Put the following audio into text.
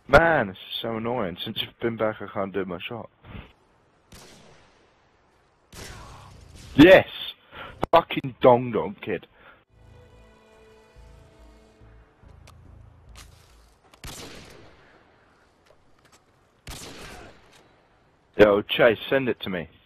Man, this is so annoying. Since you've been back, I can't do my shot. Yes! Fucking dong kid. Yo, Chase, send it to me.